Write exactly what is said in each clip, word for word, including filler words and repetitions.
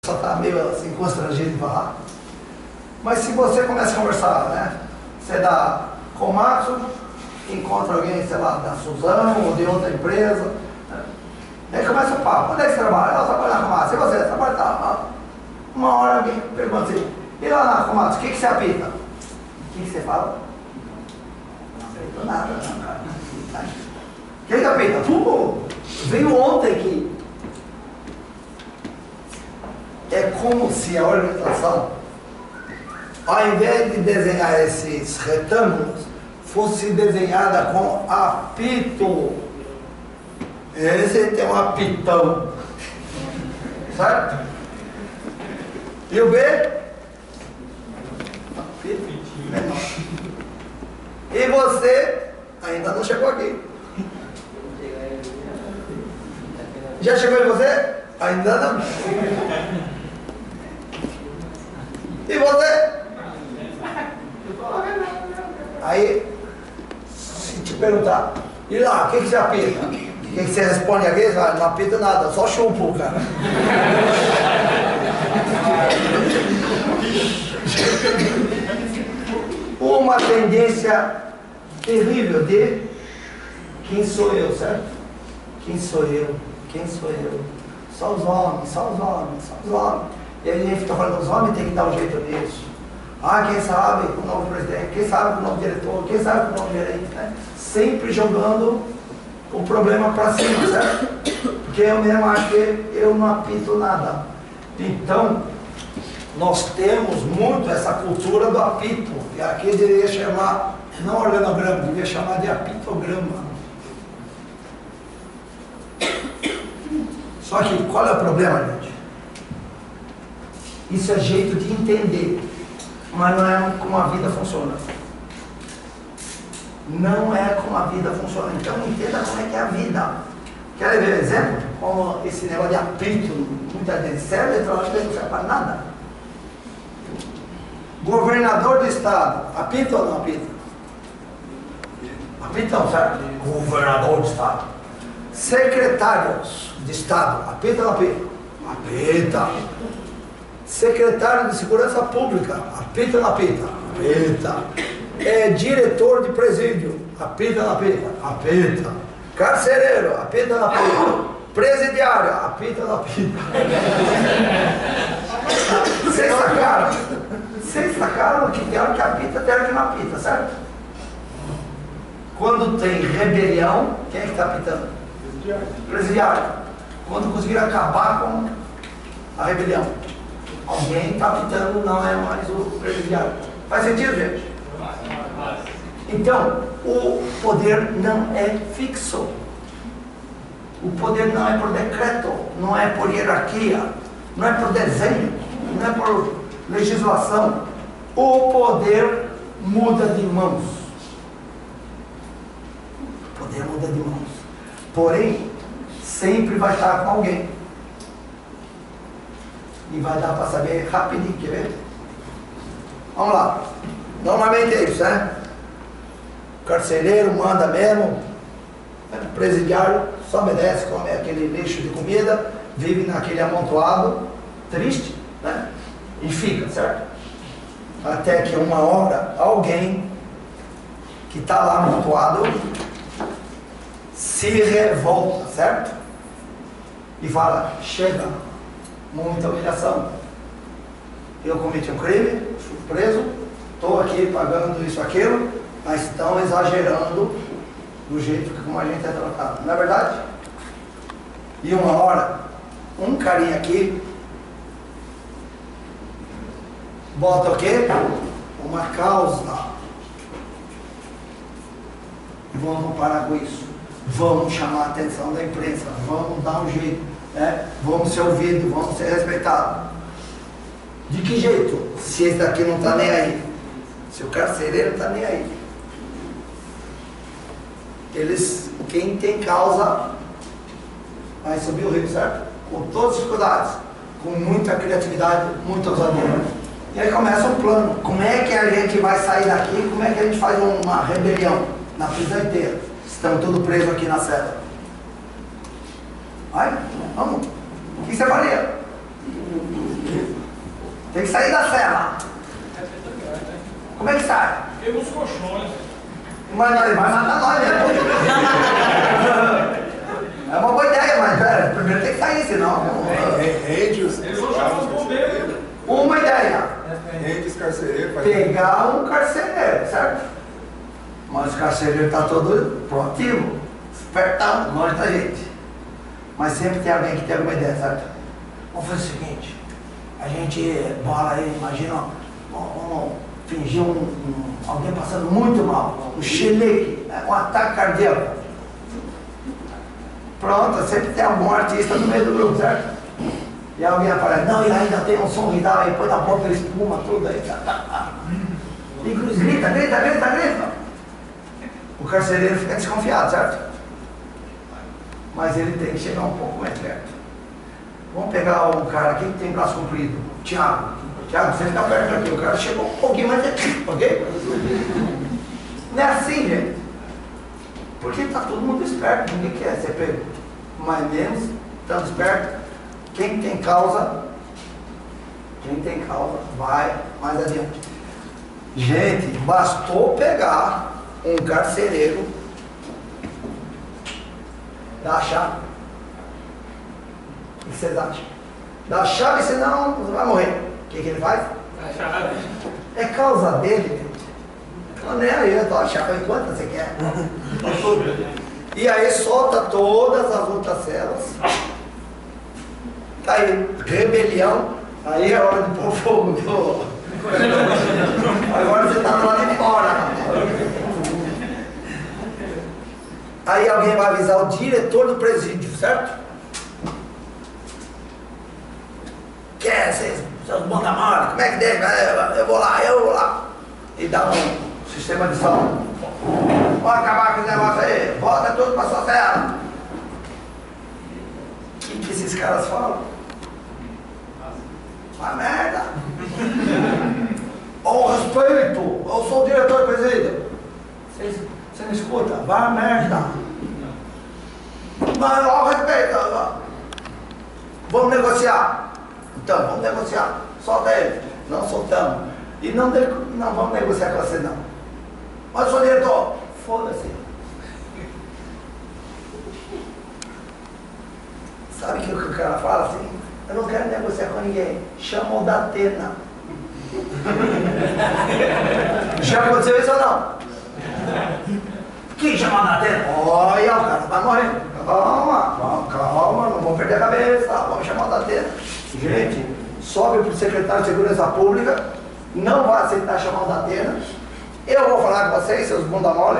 só está meio assim constrangido de falar. Mas se você começa a conversar, né? Você dá Komatsu, encontra alguém, sei lá, da Suzano ou de outra empresa, né? Aí começa o papo. Onde é que você trabalha? Eu trabalho na Komatsu. E você? Trabalha tá? Uma hora alguém pergunta assim, e lá na Komatsu, o que, que você apita? O que, que você fala? Não apito nada, não, cara. O que, que apita? Pô, veio ontem aqui. É como se a organização, ao invés de desenhar esses retângulos, fosse desenhada com apito. Esse tem um apitão, certo? E o B? Apito menor. E você ainda não chegou aqui. Já chegou em você? Ainda não. E você? Aí, se te perguntar, e lá, o que, que você apita? O que, que você responde aqui? Você fala, não apita nada, só chupo, cara. Uma tendência terrível de quem sou eu, certo? Quem sou eu? Quem sou eu? Só os homens, só os homens, só os homens. E aí a gente fica falando, os homens têm que dar um jeito nisso. Ah, quem sabe o novo presidente, quem sabe o novo diretor, quem sabe o novo gerente, né? Sempre jogando o problema para cima, certo? Porque eu mesmo acho que eu não apito nada. Então, nós temos muito essa cultura do apito. E aqui eu deveria chamar, não organograma, deveria chamar de apitograma. Só que qual é o problema, gente? Isso é jeito de entender, mas não é como a vida funciona. Não é como a vida funciona. Então entenda como é que é a vida. Quer ver um exemplo? Como esse negócio de apito, muita gente serve, eu acho que não serve para nada. Governador do estado, apita ou não apita? Apita não, certo? Governador do estado. Secretários de estado, apita ou não apita? Apita. Secretário de Segurança Pública, apita ou não apita? Apita. É, diretor de presídio, apita ou não apita? Apita. Carcereiro, apita ou não apita? Presidiário, apita ou não apita? Vocês sacaram? Vocês sacaram que tem hora que apita, tem hora que não apita, certo? Quando tem rebelião, quem é que está apitando? Presidiário. Presidiário. Quando conseguiram acabar com a rebelião, alguém está apitando, não é mais o presidiário. Faz sentido, gente? Então, o poder não é fixo. O poder não é por decreto, não é por hierarquia, não é por desenho, não é por legislação. O poder muda de mãos. O poder muda de mãos. Porém, sempre vai estar com alguém. E vai dar para saber rapidinho, quer ver? Vamos lá. Normalmente é isso, né? O carcereiro manda mesmo. O presidiário só obedece, come aquele lixo de comida, vive naquele amontoado, triste, né? E fica, certo? Até que uma hora, alguém que está lá amontoado se revolta, certo? E fala, chega, muita humilhação. Eu cometi um crime, fui preso, estou aqui pagando isso, aquilo, mas estão exagerando do jeito que como a gente é tratado, não é verdade? E uma hora, um carinha aqui bota o quê? Uma causa. Vamos parar com isso. Vamos chamar a atenção da imprensa. Vamos dar um jeito, né? Vamos ser ouvidos, vamos ser respeitados. De que jeito? Se esse daqui não está nem aí. Se o carcereiro não está nem aí. Eles, quem tem causa, vai subir o rio, certo? Com todas as dificuldades, com muita criatividade, muita ousadia. E aí começa um plano. Como é que a gente vai sair daqui? Como é que a gente faz uma rebelião na prisão inteira? Estamos todos presos aqui na cela. Vai? Vamos. O que você faria? Tem que sair da cela. Como é que sai? Queima os colchões. Mas vai matar nós mesmo. É uma boa ideia, mas pera, primeiro tem que sair, senão. Rende os Eles vão chamar os bombeiros. Uma ideia. Rende os carcereiros. Pegar um carcereiro, certo? Mas o carcereiro está todo proativo, espertão, longe da gente. Mas sempre tem alguém que tem alguma ideia, certo? Vamos fazer o seguinte, a gente bola aí, imagina, vamos fingir um, um, alguém passando muito mal, um chilique, um ataque cardíaco. Pronto, sempre tem algum artista no meio do grupo, certo? E alguém aparece, não, e ainda tem um som vital aí, põe na boca, espuma, tudo aí. Tá, tá, tá. E grita, grita, grita, grita. O carcereiro fica desconfiado, certo? Mas ele tem que chegar um pouco mais perto. Vamos pegar um cara aqui que tem braço comprido, Tiago. Tiago, você fica perto aqui, o cara chegou um pouquinho mais aqui, ok? Não é assim, gente. Porque está todo mundo esperto, ninguém quer ser pego. Mas menos, estando esperto, quem tem causa, quem tem causa, vai mais adiante. Gente, bastou pegar um carcereiro dá a chave. O que vocês acham? Dá a chave, senão você vai morrer. O que, que ele faz? A chave. É causa dele, gente. Não é aí, eu dou a chave quanto você quer. E aí solta todas as outras celas. Tá aí, rebelião. Aí é hora de pôr fogo. Do... Agora você está do lado de fora. Aí alguém vai avisar o diretor do presídio, certo? Quer, vocês, seus bunda mole, como é que deixa? Eu vou lá, eu vou lá. E dá um sistema de som. Pode acabar com esse negócio aí, volta tudo para sua cela. O que, que esses caras falam? Uma merda. Oh, respeito, eu sou o diretor do presídio. Vocês, você me escuta? Vai a merda. Mas ó, respeito. Vamos negociar. Então, vamos negociar. Solta ele. Não soltamos. E não, de, não vamos negociar com você, não. Mas, senhor diretor, foda-se. Sabe o que o cara fala assim? Eu não quero negociar com ninguém. Chama o da Atena. Já aconteceu isso ou não? Quem chama da Atena? Olha, o cara vai morrer. Calma, calma, não vamos perder a cabeça. Vamos chamar o da Atena. Gente, sobe para o secretário de Segurança Pública. Não vai aceitar chamar o da Atena. Eu vou falar com vocês, seus bunda mole.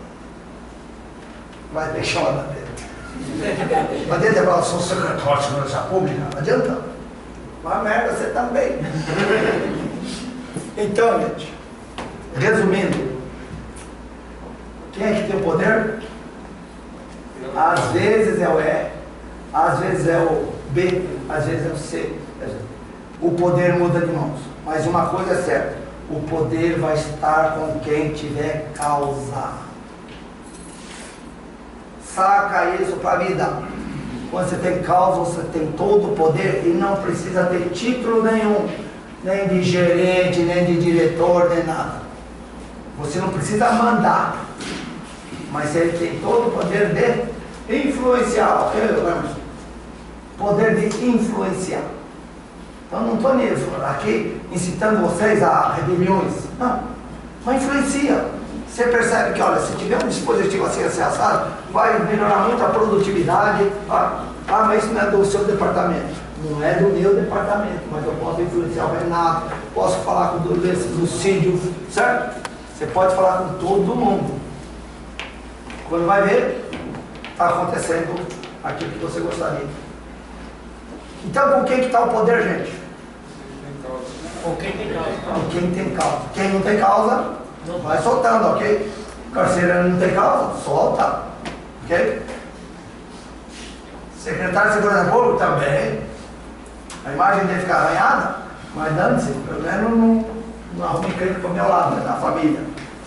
Vai ter que chamar o da Atena. Mas dentro eu sou secretário de Segurança Pública. Não adianta. Mas merda, você também. Então, gente, resumindo, quem é que tem o poder? Às vezes é o E, às vezes é o B, às vezes é o C. O poder muda de mãos. Mas uma coisa é certa, o poder vai estar com quem tiver causa. Saca isso para a vida. Quando você tem causa, você tem todo o poder e não precisa ter título nenhum, nem de gerente, nem de diretor, nem nada. Você não precisa mandar, mas ele tem todo o poder de influenciar, ok, Emerson? Poder de influenciar. Então não estou aqui incitando vocês a rebeliões, não, mas influencia. Você percebe que, olha, se tiver um dispositivo assim, assim, assado, vai melhorar muito a produtividade. Ah, ah, mas isso não é do seu departamento. Não é do meu departamento, mas eu posso influenciar o Renato, posso falar com o Lucídio, certo? Você pode falar com todo mundo. Quando vai ver, está acontecendo aquilo que você gostaria. Então, com quem que está o poder, gente? Com quem tem causa. Com quem tem causa. Quem não tem causa, vai soltando, ok? Carcereiro não tem causa, solta, ok? Secretário de Segurança Pública também. A imagem dele fica arranhada, mas dane-se, pelo menos não, não arrume crente para o meu lado, né, na família.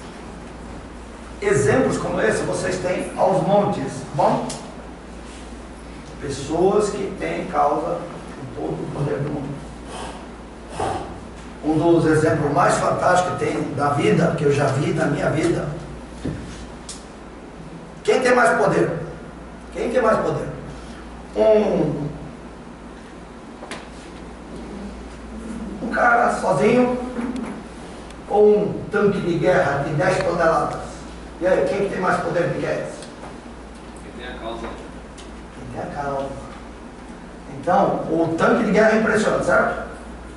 Exemplos como esse vocês têm aos montes, bom? Pessoas que têm causa com todo o poder do mundo. um dos exemplos mais fantásticos que tem da vida, que eu já vi na minha vida. Quem tem mais poder? Quem tem mais poder? Um, um cara sozinho ou um tanque de guerra de dez toneladas? E aí, quem que tem mais poder de guerra? Quem tem a causa. Quem tem a causa. Então, o tanque de guerra é impressionante, certo?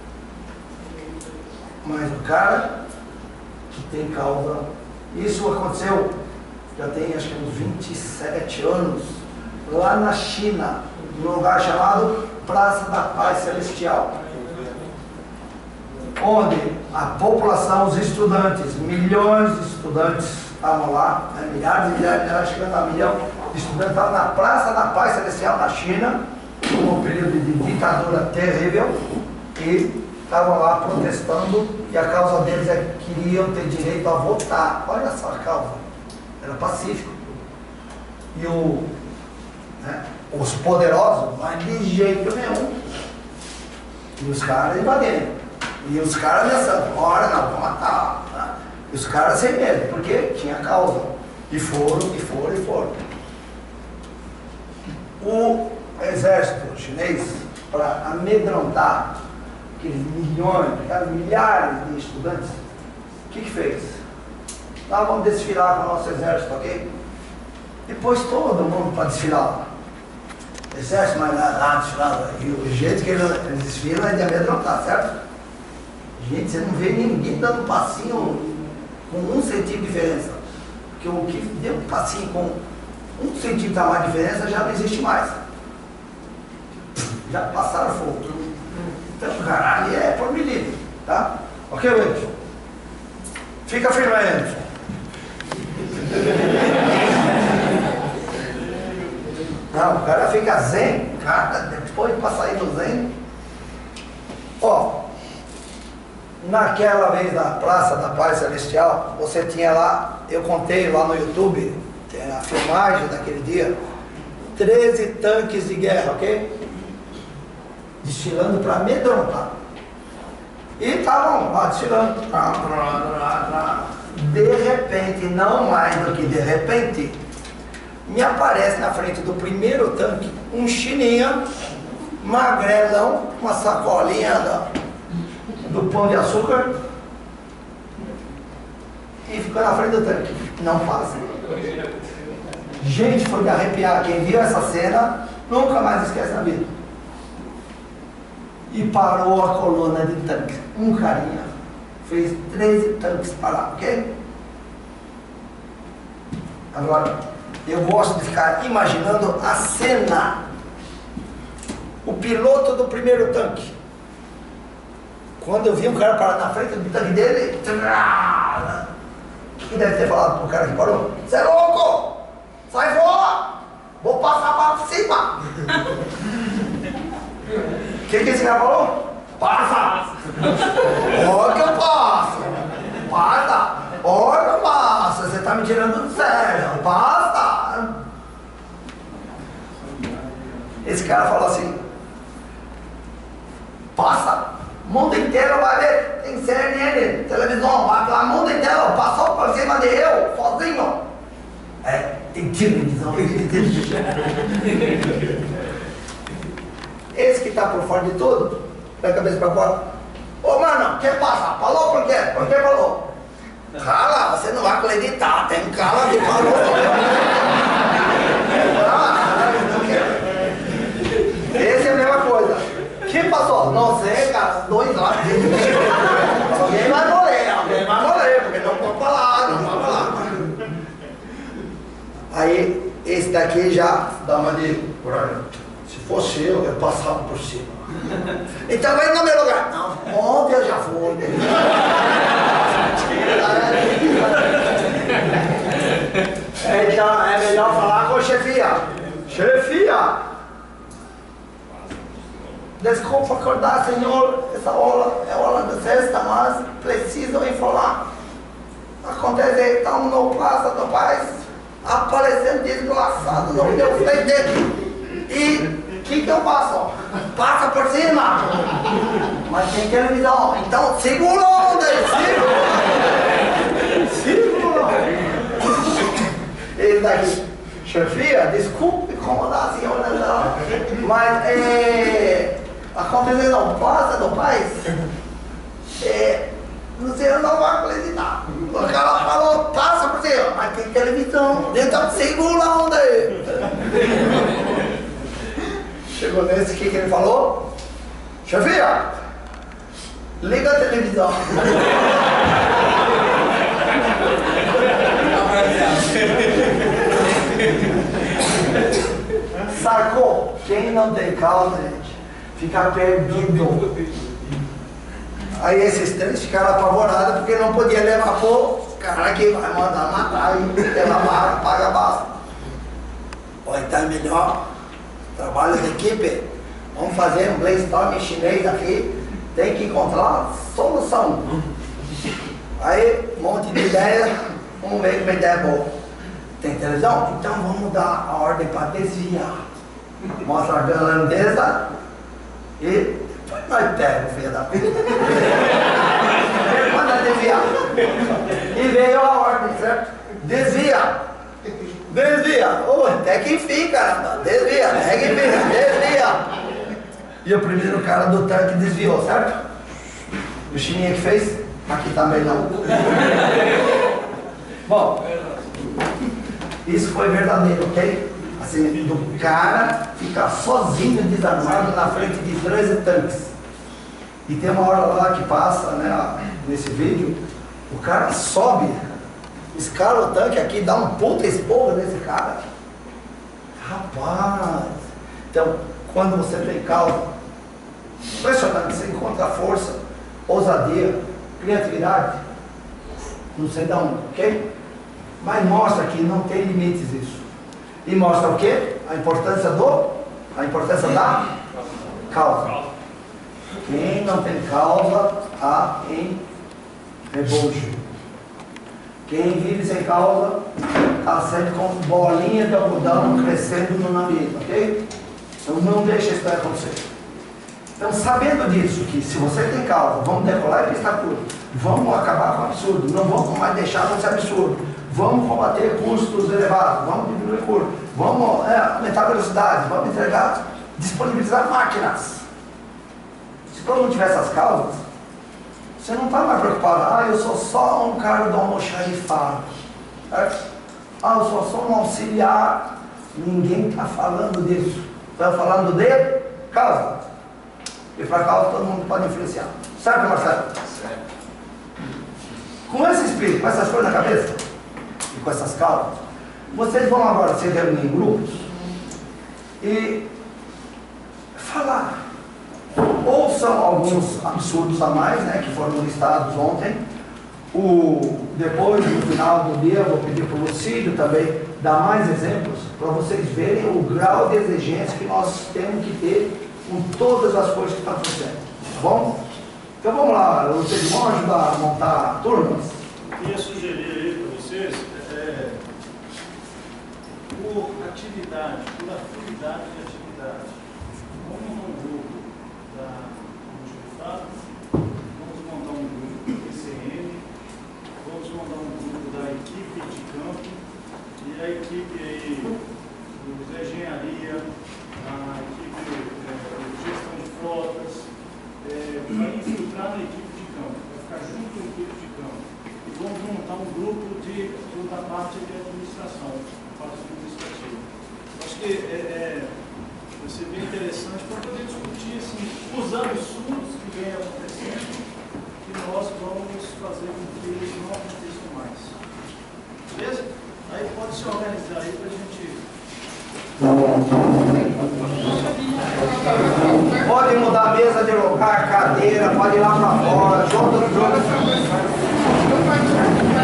Mas o cara que tem causa, isso aconteceu, já tem acho que uns vinte e sete anos, lá na China, num lugar chamado Praça da Paz Celestial, onde a população, os estudantes, milhões de estudantes estavam lá, né, milhares e milhares, milhares, chegando a milhão de estudantes estavam na Praça da Paz Celestial na China, num período de ditadura terrível, e estavam lá protestando, e a causa deles é que queriam ter direito a votar. Olha só a causa, era pacífico. E o, né, os poderosos, mas de jeito nenhum. E os caras invadindo. E os caras ameaçando, ora não, vou matar. Né? E os caras sem medo, porque tinha causa. E foram, e foram, e foram. O exército chinês, para amedrontar aqueles milhões, aqueles milhares de estudantes, o que que fez? Nós vamos desfilar com o nosso exército, ok? Depois todo mundo para desfilar. Exército, mas lá, lá desfilar. E o jeito que eles, eles desfilam é de amedrontar, certo? Gente, você não vê ninguém dando passinho com um centímetro de diferença. Porque o que deu um passinho com um centímetro a mais de diferença já não existe mais. Já passaram fogo. Então, cara, ali é por milímetro, tá? Ok, Wilson? Fica firme aí, Wilson. Não, o cara fica zen, cara, depois para sair do zen. Ó, naquela vez na Praça da Paz Celestial, você tinha lá, eu contei lá no YouTube, tem a filmagem daquele dia, treze tanques de guerra, ok? Desfilando para amedrontar. E estavam lá desfilando. De repente, não mais do que de repente, me aparece na frente do primeiro tanque um chininha, magrelão, uma sacolinha do, do pão de açúcar, e ficou na frente do tanque. Não passa. Gente, foi de arrepiar. Quem viu essa cena nunca mais esquece na vida. E parou a coluna de tanques. Um carinha fez treze tanques parar, ok? Agora, eu gosto de ficar imaginando a cena. O piloto do primeiro tanque. Quando eu vi um cara parar na frente do tanque dele, que deve ter falado pro cara que parou: "Você é louco! Sai fora! Vou passar para cima!" O que, que esse cara falou? Passa! Olha que eu passo! Passa! Olha que eu passo! Você está me tirando do sério! Passa! Esse cara falou assim: passa! O mundo inteiro vai ver! Tem C N N, televisão, vai lá, o mundo inteiro passou por cima de eu, sozinho! É, tem televisão. Esse que está por fora de tudo, da cabeça para fora: ô mano, quer passar? Falou por quê? Por que falou? Cala, você não vai acreditar, tem um cara que falou. Esse é a mesma coisa. Quem passou? Não sei, cara, dois anos. Alguém vai morrer, alguém vai morrer, porque não pode falar, não pode falar. Aí, esse daqui já dá uma de... Se fosse eu, eu passava por cima. Então vai no meu lugar. Não, ontem eu já fui. Então é melhor falar com a chefia. Chefia! Desculpa acordar, senhor. Essa hora é hora da sexta, mas preciso informar. Acontece que estamos no Praça do Paz, aparecendo desgraçado no meu frente. E que que eu faço? Passa por cima. Mas tem televisão, então segura a onda aí, segura. Segura. Ele daqui, chefia, desculpe incomodar a senhora, não. Mas é, a competição passa do país. É, você não vai acreditar. O cara falou, passa por cima, mas tem televisão, então segura a onda aí. Chegou nesse, o que, que ele falou? Chefia, liga a televisão. Sacou? Quem não tem causa, gente, fica perdido. Aí esses três ficaram apavorados porque não podia levar pro cara que vai mandar matar e ela paga basta. Ou então é melhor, trabalho de equipe, vamos fazer um brainstorm chinês aqui, tem que encontrar solução. Aí, um monte de ideia, vamos ver uma ideia boa. Tem televisão? Então vamos dar a ordem para desviar. Mostra a grandeza e nós pegamos, filha da puta. Ele manda desviar. E veio a ordem, certo? Desvia. Desvia. Oh, até que enfim, caramba. Desvia, até que enfim, desvia. E o primeiro cara do tanque desviou, certo? O chininha que fez? Aqui também não. Bom, isso foi verdadeiro, ok? Assim, do cara ficar sozinho, desarmado, na frente de treze tanques. E tem uma hora lá que passa, né, nesse vídeo, o cara sobe, escala o tanque aqui, dá um puta esporro nesse cara. Rapaz! Então, quando você tem causa, impressionante, você encontra força, ousadia, criatividade, não sei de onde, ok? Mas mostra que não tem limites isso. E mostra o quê? A importância do, a importância da causa. Quem não tem causa, está em rebojo. Quem vive sem causa, está sempre com bolinha de algodão crescendo no nariz, ok? Então não deixe isso acontecer. Então, sabendo disso, que se você tem causa, vamos decolar e pistar tudo, vamos acabar com o absurdo, não vamos mais deixar de ser absurdo, vamos combater custos elevados, vamos diminuir custo, vamos é, aumentar a velocidade, vamos entregar, disponibilizar máquinas. Se todo mundo tiver essas causas, você não está mais preocupado, ah, eu sou só um cara do almoxarifado, certo? Ah, eu sou só um auxiliar, ninguém está falando disso, está falando de causa. E para causa todo mundo pode influenciar. Certo, Marcelo? Certo. Com esse espírito, com essas coisas na cabeça, e com essas causas, vocês vão agora se reunir em grupos e falar. Ouçam alguns absurdos a mais, né, que foram listados ontem. O, depois, no final do dia, eu vou pedir para o Lucídio também dar mais exemplos, para vocês verem o grau de exigência que nós temos que ter com todas as coisas que estão acontecendo, tá bom? Então vamos lá, Lucídio, vamos ajudar a montar turmas? Eu queria sugerir aí para vocês, é, por atividade, por atividade de atividade. Vamos montar um grupo da Multiplicados, vamos montar um grupo do I C M, vamos montar um grupo da equipe de campo e a equipe aí da engenharia, a equipe de gestão de frotas, é, vai infiltrar na equipe de campo, vai ficar junto com a equipe de campo. E vamos montar um grupo de, da parte de administração, parte administrativa. Acho que é, é, vai ser bem interessante para poder discutir assim, os absurdos que vem acontecendo, que nós vamos fazer com que eles não aconteçam mais. Beleza? Aí pode se organizar aí para a gente. Pode mudar a mesa de lugar, cadeira, pode ir lá para fora, junto, junto.